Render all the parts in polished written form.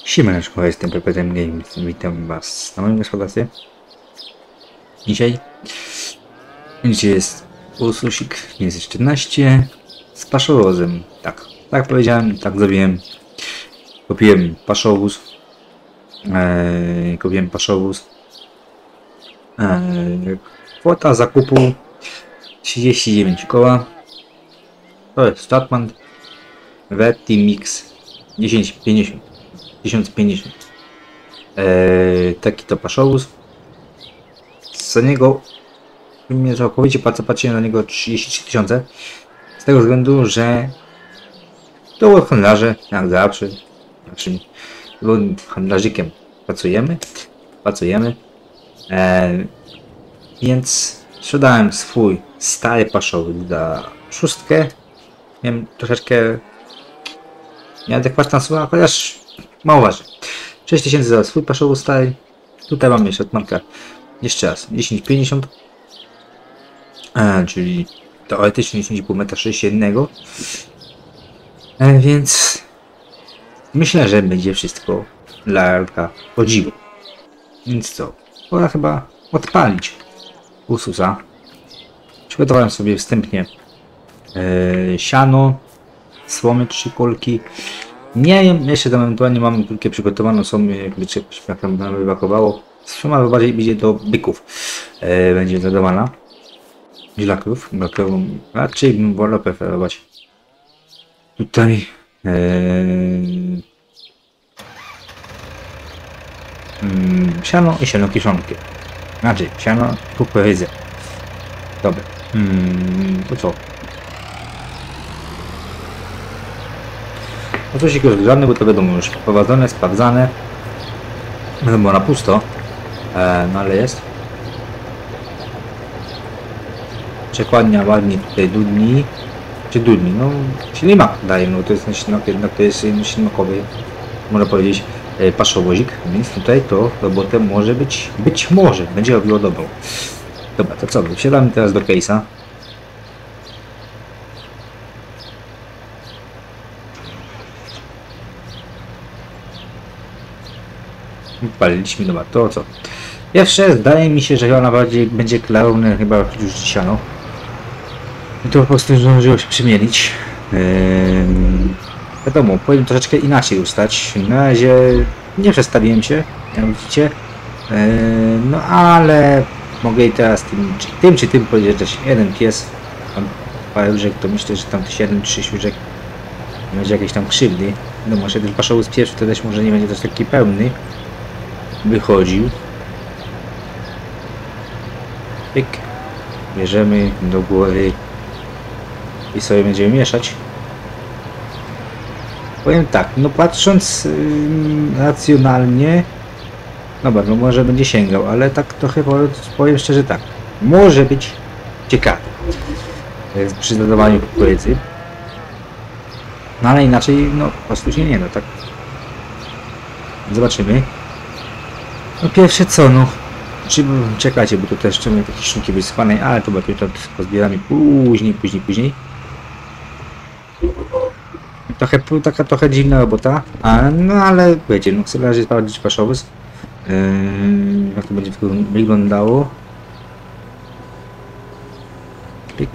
Siemaneczko, jestem PPTM Games. Witam was na moim gospodarstwie. Dzisiaj jest Ursusik 514 z paszowozem. Tak powiedziałem, tak zrobiłem. Kupiłem paszowóz. Kwota zakupu 39 koła. To jest Statman Vertimix 1050. Taki to paszowóz. Za niego całkowicie patrzyłem na niego 33 tysiące. Z tego względu, że to handlarze, jak zawsze, naszym handlarzykiem pracujemy. Więc sprzedałem swój stary paszowóz za szóstkę. Miałem troszeczkę nieadekwatna suma, chociaż mało waży. 6000 za swój paszowóz stary. Tutaj mamy jeszcze od marka jeszcze raz 1050, czyli teoretycznie 10,5 m, więc myślę, że będzie wszystko dla podziwu. Więc co? Pora chyba odpalić Ursusa. Przygotowałem sobie wstępnie siano, słomy 3 kolki. Nie wiem, jeszcze tam ewentualnie mamy kulkę przygotowaną, są jakby czegoś nam wybakowało. Suma bardziej będzie do byków, będzie dodawana. Dla krów, raczej bym wolał preferować tutaj siano i siano kiszonki. Znaczy siano, kukurydzę. Dobra, to co? Oczywiście już grzane, bo to wiadomo już prowadzone, sprawdzane. Wiadomo na pusto, no ale jest. Przekładnia ładnie tutaj dudni, no ślimak daje, no to jest ślimak, jednak to jest ślimakowy, można powiedzieć, paszowozik, więc tutaj to robotę może być może będzie robiło dobrą. Dobra, to co, wsiadamy teraz do case'a. Paliliśmy, dobra, to co? Pierwsze, zdaje mi się, że ona bardziej będzie klarowne chyba już siano. I to po prostu zdążyło się przymielić. Wiadomo, powiem troszeczkę inaczej ustać. Na razie nie przestawiłem się, jak widzicie. No ale mogę i teraz tym czy tym powiedzieć, że jeden pies, tam parę łóżek, to myślę, że tam 7-3 łóżek nie będzie jakiejś tam krzywdy. No może ten paszowóz pierwszy to też może nie będzie też taki pełny wychodził. Pyk. Bierzemy do góry i sobie będziemy mieszać. Powiem tak, no patrząc racjonalnie, dobra, no może będzie sięgał, ale tak trochę powiem szczerze tak, może być ciekawy przy dodawaniu kukurydzy. No ale inaczej, no po prostu się nie da, tak. Zobaczymy. No pierwsze co, no czekajcie, bo tu też jeszcze mamy takie szynki wysypanej, ale to będzie to pozbieramy później. Trochę dziwna robota, no ale wiecie, no chcę na razie sprawdzić paszowóz, jak to będzie wyglądało. Pik.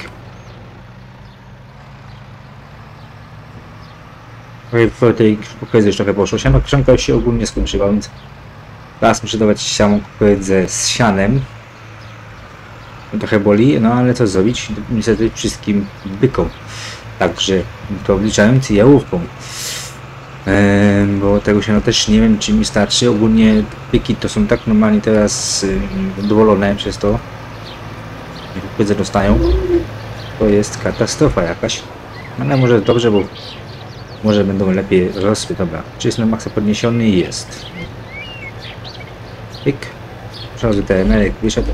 W tej kukurydzy już trochę poszło, siano krzanka już się ogólnie skończyła, więc teraz muszę dawać samą kukurydzę z sianem. Trochę boli, no ale co zrobić? Niestety wszystkim bykom. Także to obliczając jałówką. Bo tego się no też nie wiem, czy mi starczy. Ogólnie byki to są tak normalnie teraz dowolone przez to. Jak kukurydzę dostają. To jest katastrofa jakaś. Ale może dobrze, bo może będą lepiej rosły. Dobra, czy jest na maksa podniesiony? Jest. Pyk. Przechodzę ten emeryk, wyszedł.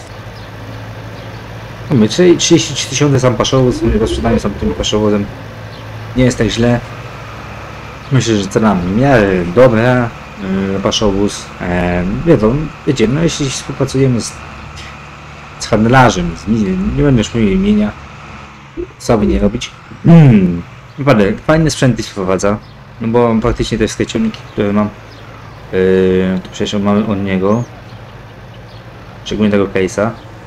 Mamy 33 tysiące sam paszowóz, rozprzedanie sam tym paszowozem. Nie jest tak źle. Myślę, że cena w miarę dobra. Paszowóz. Wiecie, no jeśli współpracujemy z handlarzem, nie będę już mówił imienia, co by nie robić. Wypadek, fajne sprzęty się wprowadza. No bo praktycznie te skrycioniki, które mam, To przecież mamy od niego. Szczególnie tego case'a.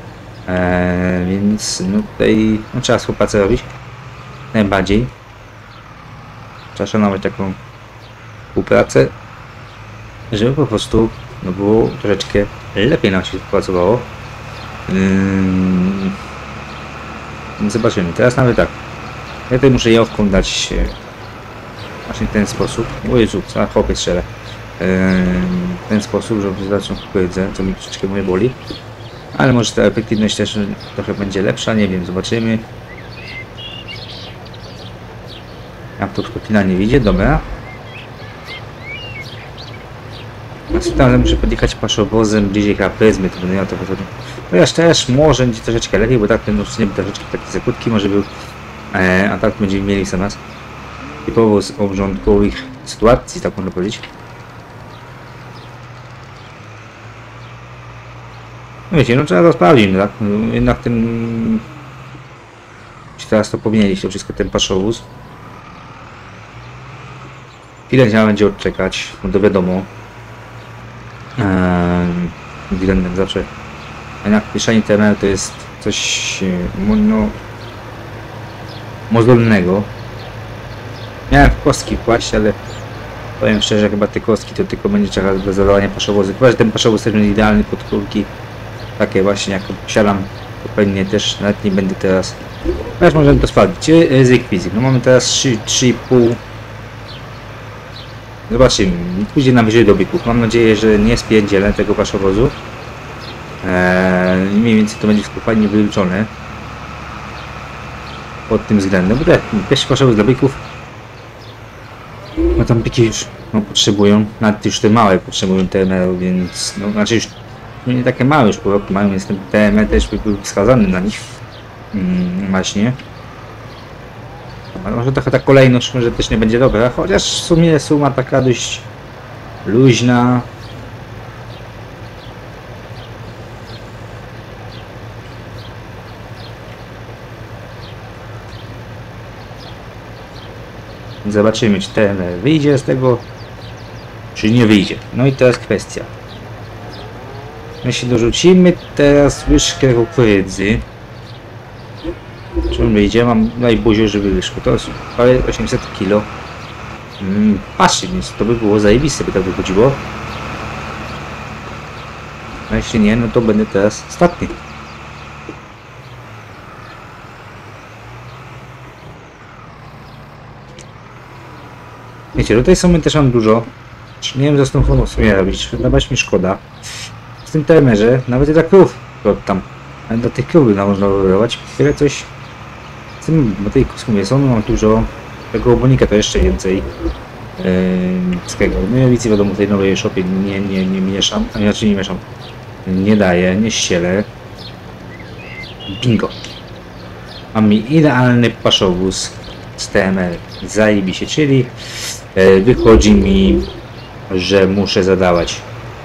Więc no tutaj no, trzeba współpracę robić. Najbardziej. Trzeba szanować taką współpracę, żeby po prostu no, było troszeczkę lepiej nam się pracowało. Zobaczymy. Teraz nawet tak. Ja tutaj muszę jałówką dać właśnie w ten sposób. O Jezu, co chłopie strzelę. W ten sposób, żeby zacząć kukurydzę, co mi troszeczkę moje boli. Ale może ta efektywność też trochę będzie lepsza, nie wiem, zobaczymy. Jak to tylko finalnie wyjdzie, dobra. Następnie muszę podjechać paszowozem bliżej kapryzmy, to będę miał to wychodzi. Chociaż też może będzie troszeczkę lepiej, bo tak ten odcinek troszeczkę taki za krótki może był. A tak będziemy mieli za nas typowo z obrządkowych sytuacji, tak można powiedzieć. No wiecie, no trzeba to sprawdzić, no tak? No, jednak ten... Teraz to powinieneś to wszystko, ten paszowóz. Chwilę trzeba będzie odczekać, no to wiadomo. Względem zawsze. Jednak pieszenie TML to jest coś no, mozolnego. Miałem kostki kłaść, ale powiem szczerze, chyba te kostki to tylko będzie trzeba do zadawania paszowozy. Chyba, że ten paszowóz też będzie idealny pod kulki. Takie właśnie jak posiadam, to pewnie też nawet nie będę teraz. Teraz możemy to sprawdzić. Ryzyk fizyk. No mamy teraz 3,5. Zobaczymy. Pójdzie na wyżej do biegów. Mam nadzieję, że nie spierdzielę tego paszowozu. Mniej więcej to będzie fajnie wyliczone. Pod tym względem. Bo tak, pierwszy paszowóz dla biegów. No tam biegi już no, potrzebują. Nawet już te małe potrzebują TML, więc no znaczy już nie takie małe już po roku mają, więc ten TML też by był wskazany na nich. Właśnie. Może trochę ta kolejność może też nie będzie dobra, chociaż w sumie suma taka dość luźna. Zobaczymy, czy TML wyjdzie z tego, czy nie wyjdzie. No i teraz kwestia. Jeśli dorzucimy teraz łyżkę kukurydzy, czy wyjdzie? Mam najbuziu, żeby wyszło. To jest prawie 800 kg. Patrzcie, więc to by było zajebiste, by tak wychodziło. A jeśli nie, no to będę teraz ostatni. Wiecie, tutaj są też mam dużo. Nie wiem, co z tą formą sobie robić. Dawać mi szkoda. W tym termerze nawet i dla krów tam. Ale dla tych krów można wyrobić. Tyle coś. Z tym, bo tej kosmie są, mam dużo. Tego obonika to jeszcze więcej. Z tego. No ja widzę, wiadomo, w tej nowej shopie nie mieszam. A inaczej nie mieszam. Nie daję, nie ścielę. Bingo. Mam mi idealny paszowóz z TML. Zajebiście, czyli wychodzi mi, że muszę zadawać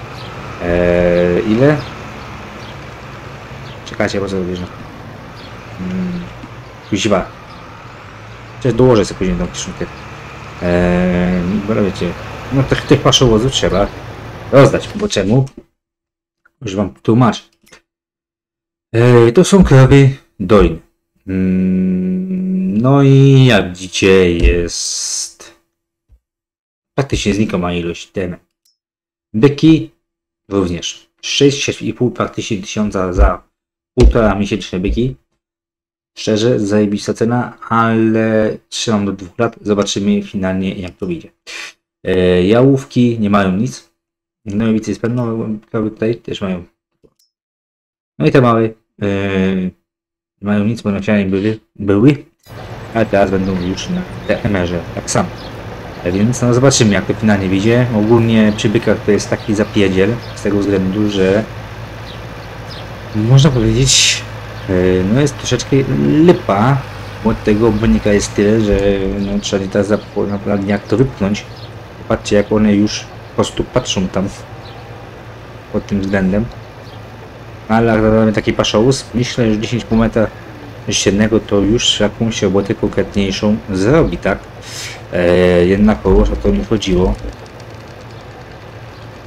ile? Czekajcie, bo co bierze. Kuźwa. Przecież dołożę sobie później tą kiszonkę. Bo wiecie, no tych paszowozów trzeba rozdać, bo czemu? Już wam tłumaczę. To są krowy dojne. No i jak widzicie jest praktycznie znikoma ilość TM. Byki również 6,5 praktycznie tysiąca za 1,5 miesięczne byki. Szczerze, zajebista cena, ale trzymam do 2 lat. Zobaczymy finalnie jak to wyjdzie. Jałówki nie mają nic. No i widzę, pewno tutaj też mają. No i te małe nie mają nic, bo nacianie były, ale teraz będą już na TMR-ze tak samo. Więc no zobaczymy jak to finalnie wyjdzie. Ogólnie przy bykach to jest taki zapierdziel z tego względu, że można powiedzieć, no jest troszeczkę lipa, bo tego obrnika jest tyle, że no, trzeba teraz naprawdę jak to wypchnąć. Patrzcie jak one już po prostu patrzą tam pod tym względem. Ale jak dodamy taki paszowóz, myślę, że 10,5 metra średniego to już jakąś robotę konkretniejszą zrobi, tak? Jednakowoż o to mi chodziło.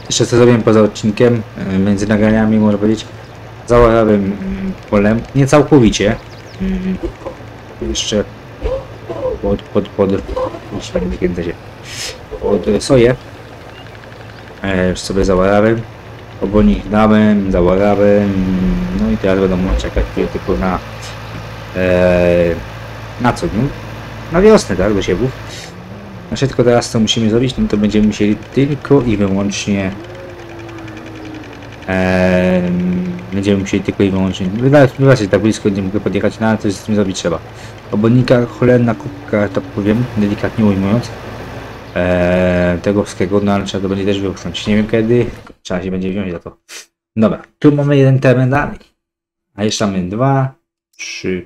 Jeszcze co zrobiłem poza odcinkiem, między nagraniami można powiedzieć, zaorałem polem, nie całkowicie, jeszcze pod soję, już sobie zaorałem, obornik dałem, zaorałem, no i teraz będą czekać tylko na co, no? Na wiosnę, tak, do siewów. Znaczy tylko teraz co musimy zrobić, no to będziemy musieli tylko i wyłącznie wybaczcie, tak blisko nie mogę podjechać, no ale coś z tym zrobić trzeba. Obornika, cholerna kubka, tak powiem, delikatnie ujmując, tego wszystkiego, no ale trzeba to będzie też wypchnąć. Nie wiem kiedy, trzeba się będzie wziąć za to. Dobra, tu mamy jeden teren dalej, a jeszcze mamy 2, 3,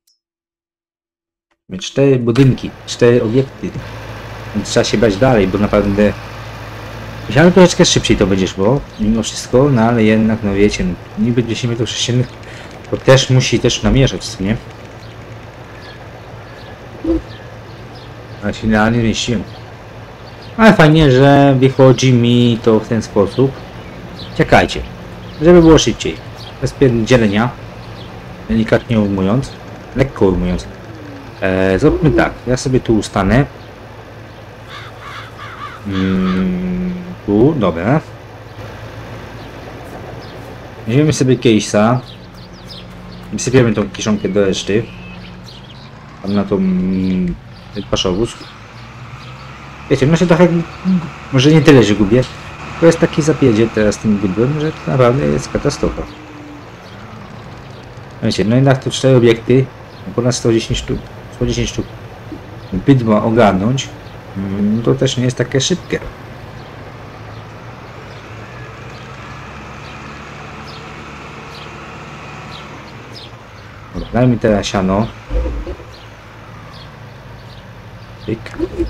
4 budynki, 4 obiekty. Więc trzeba się brać dalej, bo naprawdę myślałem, że troszeczkę szybciej to będzie szło, mimo wszystko, no ale jednak, no wiecie, niby 10 metrów sześciennych to też musi też namieszać, co nie? Ale się realnie zmieściłem. Ale fajnie, że wychodzi mi to w ten sposób. Czekajcie, żeby było szybciej. Bez pierdzielenia, delikatnie ujmując, lekko ujmując. Zróbmy tak, ja sobie tu ustanę. Tu, dobra. Weźmiemy sobie case'a. Wysypiemy tą kiszonkę do reszty. Tam na tą paszowóz. Wiecie, no się trochę, może nie tyle, że gubię. To jest taki zapiedzie teraz tym bydłem, że to naprawdę jest katastrofa. Wiecie, no jednak tu 4 obiekty, ponad 110 sztuk. 110 sztuk bydła ogarnąć, to też nie jest takie szybkie. Dobra, daj mi teraz siano. Pyk.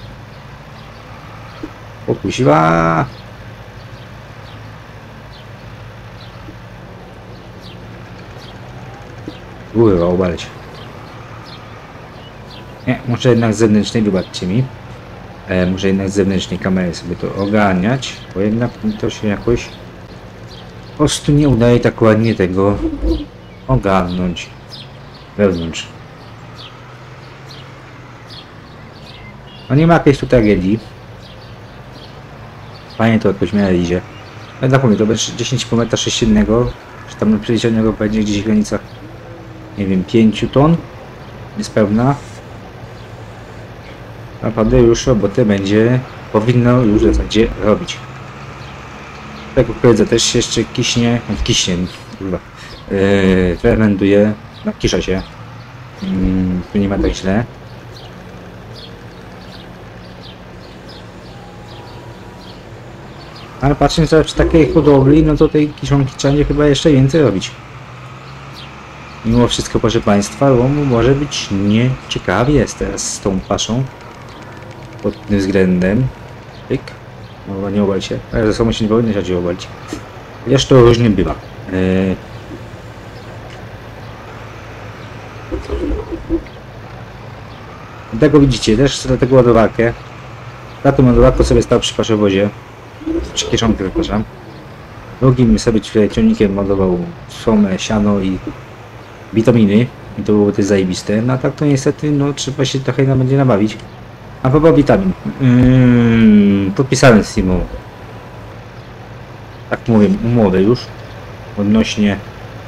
Pokusiła. Kurwa, obalić. Nie, muszę jednak z zewnętrznej, wybaczcie mi. Muszę jednak z zewnętrznej kamery sobie to ogarniać, bo jednak mi to się jakoś po prostu nie udaje tak ładnie tego ogarnąć wewnątrz. No nie ma jakiejś tu tragedii. Fajnie to jakoś w miarę idzie. Ale tak powiem, to będzie 10 km sześciennego, czy tam na przeliczonego będzie gdzieś w granicach, nie wiem, 5 ton. Niespełna. Naprawdę już robotę powinno już w zasadzie robić. Tak kukurydza też się jeszcze kiśnie, kurwa, fermentuje, no kisza się, tu nie ma tak źle. Ale patrząc przy takiej hodowli, no to tej kiszonki trzeba będzie chyba jeszcze więcej robić. Mimo wszystko, proszę Państwa, bo może być nieciekawie jest teraz z tą paszą. Pod tym względem. Pyk. No nie obal się. Ale ze sobą się nie powinno chcieć obalić. Chociaż to różnie bywa. Tego widzicie, też chcę tego ładowarkę. Na tą ładowarkę sobie stał przy paszowozie. Przy kieszonkę, przepraszam. Drugim sobie ciągnikiem ładował słomę, siano i witaminy. I to było też zajebiste. No a tak to niestety, no trzeba się trochę będzie nabawić. A propos witamin. Podpisałem z Teamą, tak mówię, umowę już odnośnie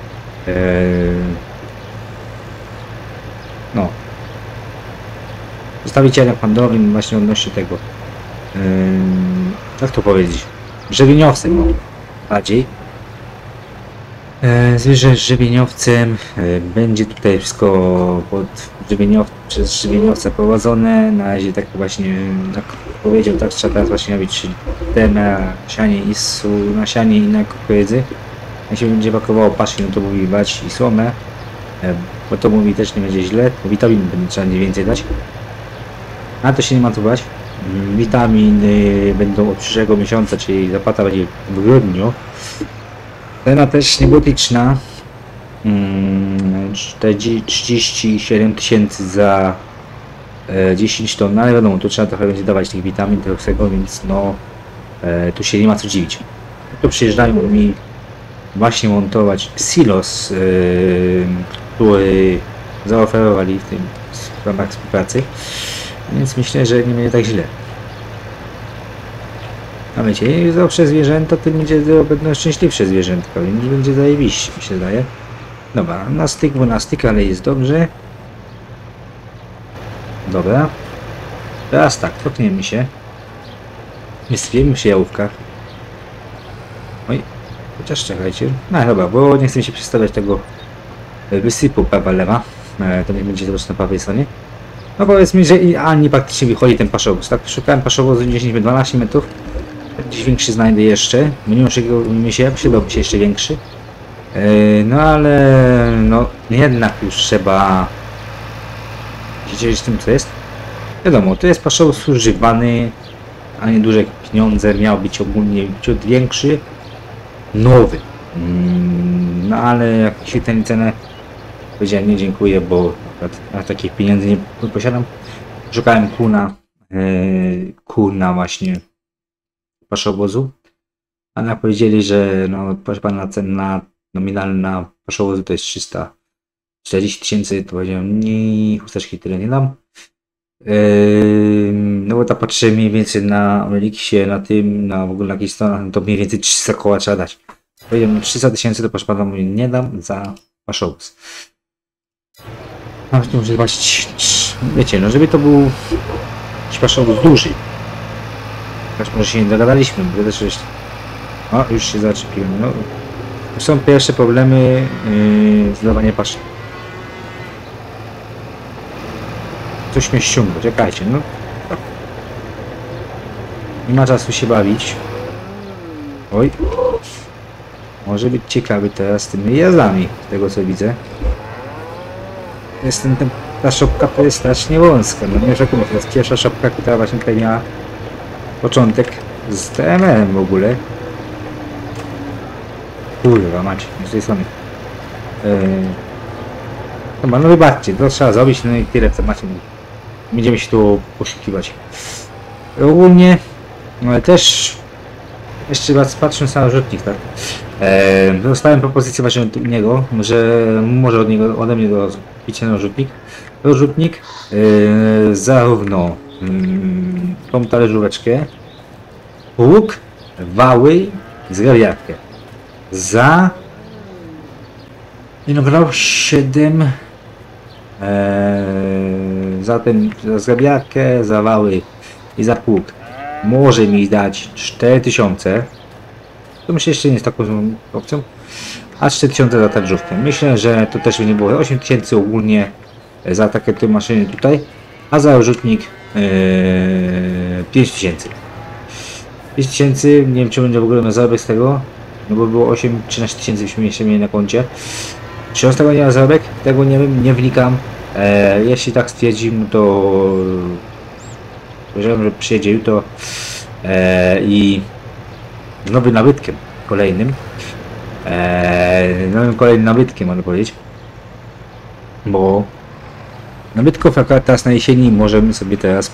no przedstawicielem handlowym właśnie odnośnie tego jak to powiedzieć, żywieniowcem, no, bardziej zwierzę z żywieniowcem, będzie tutaj wszystko przez żywieniowca prowadzone. Na razie tak właśnie, jak powiedział, tak trzeba teraz właśnie robić temę na sianie i na kukurydzy. Jak się będzie brakowało paszy, no to mówi brać i słomę, bo to mówi też nie będzie źle, bo witamin będzie trzeba więcej dać. A to się nie ma co bać. Witaminy będą od przyszłego miesiąca, czyli zapłata będzie w grudniu. Cena też niebotyczna. 37 000 za 10 ton, no ale wiadomo, tu trzeba trochę będzie dawać tych witamin, tego wszystkiego, więc no tu się nie ma co dziwić. To przyjeżdżają mi właśnie montować silos, który zaoferowali w tym w ramach współpracy, więc myślę, że nie będzie tak źle. A wiecie, im zdrowsze zwierzęta, tym będą szczęśliwsze zwierzętka, więc będzie zajebiście, mi się zdaje. Dobra, na styk, ale jest dobrze. Dobra. Teraz tak, topniemy się. Wysypiemy się jałówkach. Oj, chociaż czekajcie. No dobra, bo nie chcę mi się przedstawiać tego wysypu prawa lewa. To nie będzie to na prawej stronie. No powiedz mi, że idealnie praktycznie wychodzi ten paszowóz, tak? Szukałem paszowozu 10-12 metrów. Gdzieś większy znajdę jeszcze. Mimo się, przydałby się jeszcze większy. No ale no jednak już trzeba się cieszyć tym, co jest. Wiadomo, to jest paszowóz używany, a nie duże pieniądze, miał być ogólnie ciut większy, nowy. No ale jak świetnie cenę, powiedziałem nie dziękuję, bo na takich pieniędzy nie posiadam. Szukałem kuna właśnie paszowozu, ale powiedzieli, że no proszę pana, cena nominalna paszowozu to jest 340 000, to powiedziałem nie, chusteczki tyle nie dam. No bo tak patrzę mniej więcej na Elixie, na tym, na w ogóle na jakiejś stronach, no to mniej więcej 300 koła trzeba dać. Powiedziałem 300 000 to proszę pana, mówię, nie dam za paszowóz. Nawet nie muszę zobaczyć, wiecie, no żeby to był jakiś paszowóz duży. Też może się nie dogadaliśmy, bo też jest... O, już się zaczepiłem. No, są pierwsze problemy z dawaniem paszy. Coś mnie ściąga, czekajcie, no. Nie ma czasu się bawić. Oj. Może być ciekawy teraz z tymi jazdami, z tego co widzę. Ta szopka to jest strasznie wąska. No nie rzekomo, to jest pierwsza szopka, która właśnie tutaj miała początek z TML-em w ogóle. Kurwa macie, z tej strony. Chyba, no wybaczcie, to trzeba zrobić, no i tyle w temacie. Będziemy się tu poszukiwać. Ogólnie, no ale też jeszcze raz patrząc na rzutnik, tak? Dostałem propozycję właśnie od niego, że może ode mnie do picia na rzutnik. Rzutnik zarówno tą talerzóweczkę, łuk, wały, zgrabiarkę. Za grał 7 za zgrabiarkę, za wały i za pług może mi dać 4000. To myślę, jeszcze nie jest taką opcją, a 4000 za talerzówkę. Myślę, że to też by nie było 8000 ogólnie za takie maszyny tutaj, a za rzutnik 5000. 5000, nie wiem czy będzie w ogóle na zarobek z tego, no bo było 8-13 tysięcy byśmy jeszcze mieli na koncie. Czy on z tego nie ma zarobek? Tego nie wiem, nie wnikam. Jeśli tak stwierdzimy, to powiedziałem, że przyjedzie jutro i z nowym nabytkiem kolejnym. Nowym kolejnym nabytkiem, można powiedzieć. Bo nabytków akurat teraz na jesieni możemy sobie teraz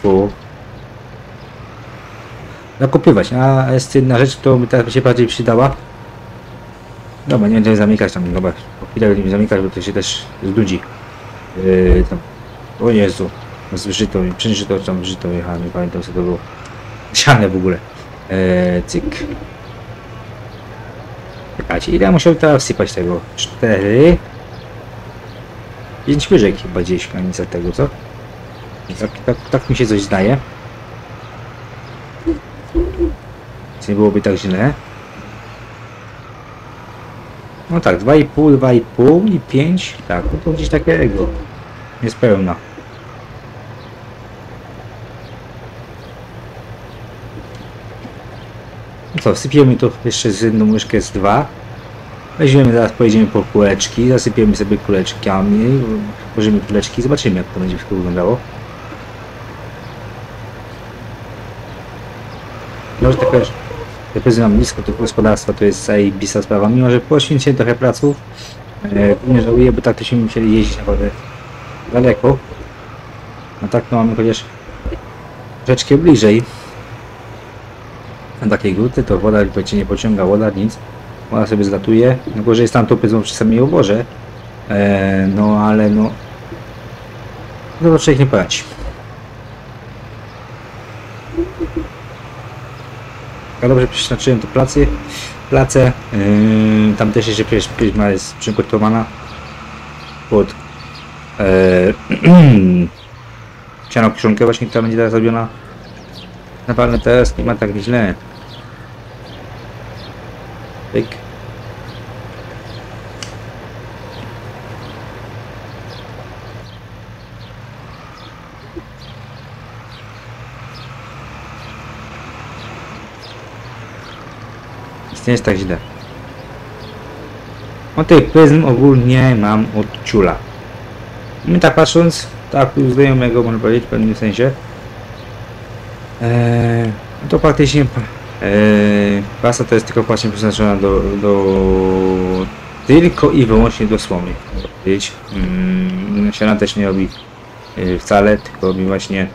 nakupywać, a jest jedna rzecz, która by teraz się bardziej przydała. Dobra, nie będziemy zamykać tam, dobra, po chwilę będziemy zamykać, bo to się też znudzi. Tam, o Jezu, zżyto, przeżyto tam żyto jechałem, nie pamiętam co to było. Siane w ogóle. Cyk. Czekajcie, ile ja musiał teraz wsypać tego? 4. 5 łyżek chyba gdzieś granica tego, co? Tak mi się coś zdaje. Nie byłoby tak źle. No tak, 2,5 i 5, tak, no to gdzieś takiego jest pełna. No co, sypiemy to jeszcze z jedną łyżkę z 2. Weźmiemy, zaraz pojedziemy po kuleczki, zasypiemy sobie kuleczkami, włożymy kuleczki, zobaczymy jak to będzie wszystko wyglądało. Może też mam blisko tego gospodarstwa, to jest zajebista sprawa, mimo że poświęciłem trochę praców, nie żałuję, bo tak to się musieli jeździć naprawdę daleko, a tak to mamy chociaż troszeczkę bliżej. na takiej gruty, to woda cię nie pociąga, woda nic. Woda sobie zlatuje. No gorzej jest tam to powiedzmy przy samej oborze. No ale no... No to człowiek nie poradzi. Ja dobrze przeznaczyłem to place. Tam też jeszcze przecież pryzma jest przygotowana pod siano kiszonkę właśnie, która będzie teraz zrobiona. Naprawdę teraz nie ma tak źle. Pyk. Nie jest tak źle. O tych pryzm ogólnie mam od ciula. My tak patrząc, tak znajomego można powiedzieć w pewnym sensie. To praktycznie pasa to jest tylko właśnie przeznaczona tylko i wyłącznie do słomy. Siana też nie robi wcale, tylko robi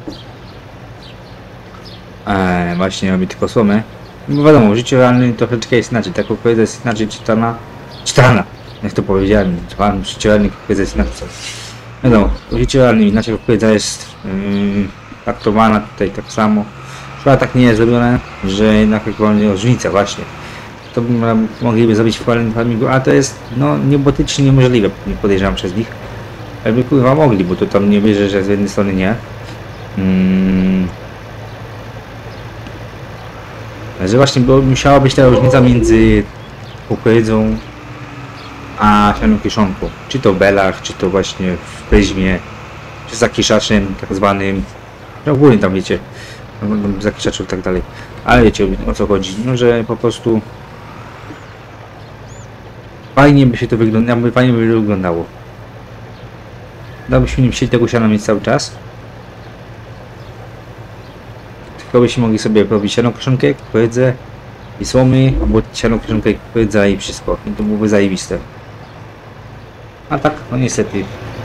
właśnie robi tylko słomę. Bo wiadomo, życie realne troszeczkę jest inaczej, ta kukurydza jest inaczej czytana, jak to powiedziałem, życie realne kukurydza jest inaczej. Wiadomo, życie realne inaczej kukurydza jest traktowana tutaj tak samo. Chyba tak nie jest zrobione, że jednak różnica właśnie. To mogliby zrobić w farmingu, a to jest no niebotycznie niemożliwe, nie podejrzewam przez nich. Jakby kurwa mogli, bo to tam nie wierzę, że z jednej strony nie. Że właśnie bo musiała być ta różnica między kukurydzą a sianą kiszonką. Czy to w belach, czy to właśnie w pryzmie, czy zakiszaczem tak zwanym. No ogólnie tam wiecie, zakiszaczu i tak dalej. Ale wiecie o co chodzi, no że po prostu fajnie by się to wyglądało, fajnie by wyglądało. Dałobyśmy nie chcieli tego siana mieć cały czas. Tylko byśmy mogli sobie robić sianą kiszonkę, kukurydzę i słomy, albo sianą kiszonkę, kukurydza i wszystko. I to byłoby zajebiste. A tak, no niestety.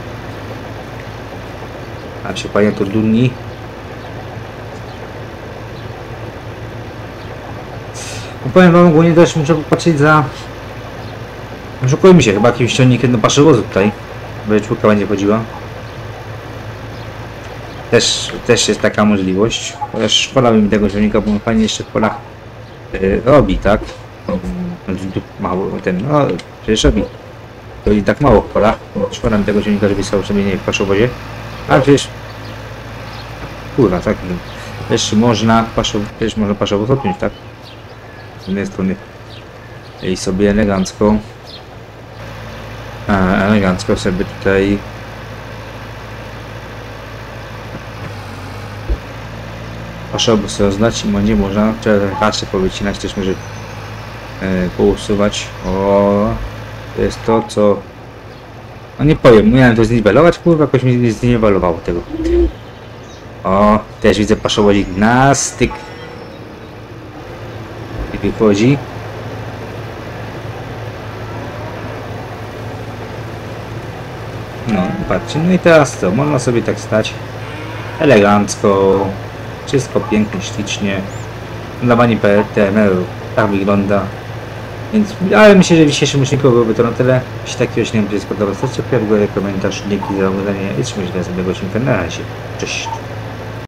A się panie to durni. No powiem wam, ogólnie też muszę popatrzeć za... Szukujmy się, chyba jakimś ciągnikiem do paszowozu tutaj. Bo czwórka będzie chodziła. Też jest taka możliwość. Chociaż szkoda by mi tego ciągnika, bo on fajnie jeszcze w polach robi, tak? Mało no przecież robi. To i tak mało w polach. Szkoda mi tego ciągnika, żeby stał sobie nie w paszowozie. Ale przecież... Kurwa, tak? Też można paszowóz odpiąć, tak? Z jednej strony. I sobie elegancko sobie tutaj paszowóz rozdać i będzie można raczej powycinać, też może pousuwać. O, to jest to, co... No nie powiem, miałem to zniwelować, kurwa, jakoś mi zniwelowało tego. O, też widzę paszowozik na styk. I wychodzi. No, patrzcie, no i teraz co, można sobie tak stać elegancko, wszystko pięknie, ślicznie. Dawanie PTMR tak wygląda. Więc, ale myślę, że w dzisiejszym odcinku byłoby to na tyle. Jeśli taki odcinek będzie spodobał, zostawcie w górę komentarz, dzięki za oglądanie i trzymajcie się do następnego odcinka. Na razie, cześć.